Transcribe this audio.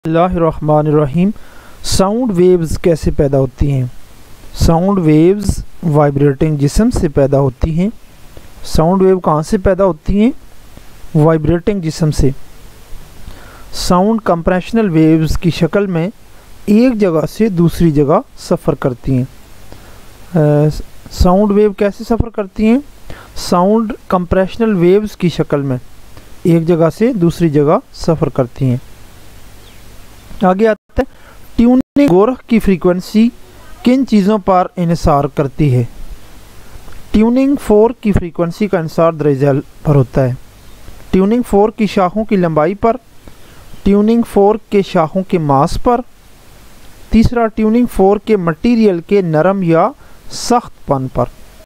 बिस्मिल्लाहिर्रहमानिर्रहीम। Sound waves कैसे पैदा होती हैं? साउंड वेव्स वाइब्रेटिंग जिस्म से पैदा होती हैं। साउंड वेव कहाँ से पैदा होती हैं? वाइब्रेटिंग जिस्म से। साउंड कंप्रेशनल वेव्स की शक्ल में एक जगह से दूसरी जगह सफ़र करती हैं। साउंड वेव कैसे सफ़र करती हैं? साउंड कंप्रेशनल वेव्स की शक्ल में एक जगह से दूसरी जगह सफ़र करती हैं। आगे आता है ट्यूनिंग। गोरख की फ्रीक्वेंसी किन चीज़ों पर इन्हिसार करती है? ट्यूनिंग फोर्क की फ्रीक्वेंसी का इन्हिसार दरअसल पर होता है। ट्यूनिंग फोर्क की शाखों की लंबाई पर, ट्यूनिंग फोर्क के शाखों के मास पर, तीसरा ट्यूनिंग फोर्क के मटेरियल के नरम या सख्तपन पर।